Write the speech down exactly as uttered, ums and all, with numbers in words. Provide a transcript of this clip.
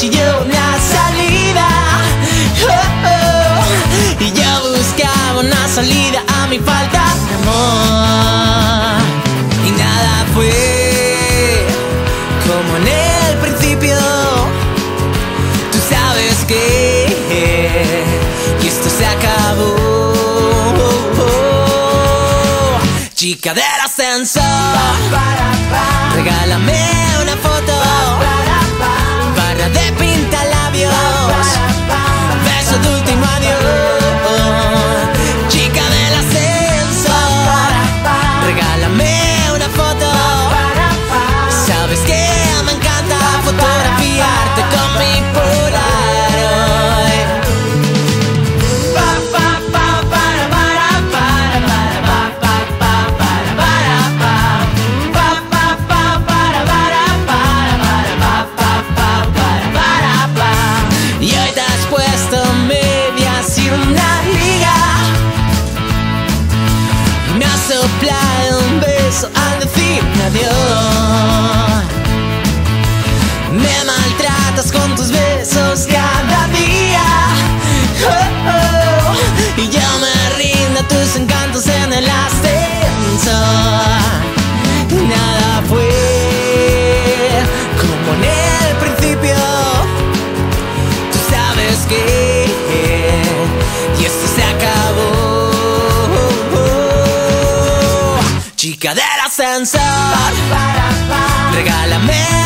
noche y yo una salida. Oh, oh. Y yo buscaba una salida a mi falta de amor. Y nada fue como en el principio. Tú sabes que y esto se acabó. Chica del ascensor, regálame una foto, barra de pintalabios, beso de último adiós. Chica del ascensor, regálame una foto. Sabes que me encanta fotografiarte con mi Polaroid. Soplado un beso al decirme adiós. Me maltratas con tus besos cada día. Oh, oh. Y yo me rindo a tus encantos en el ascensor. Nada fue como en el principio. Tú sabes que y esto se acabó. Chica del ascensor, regálame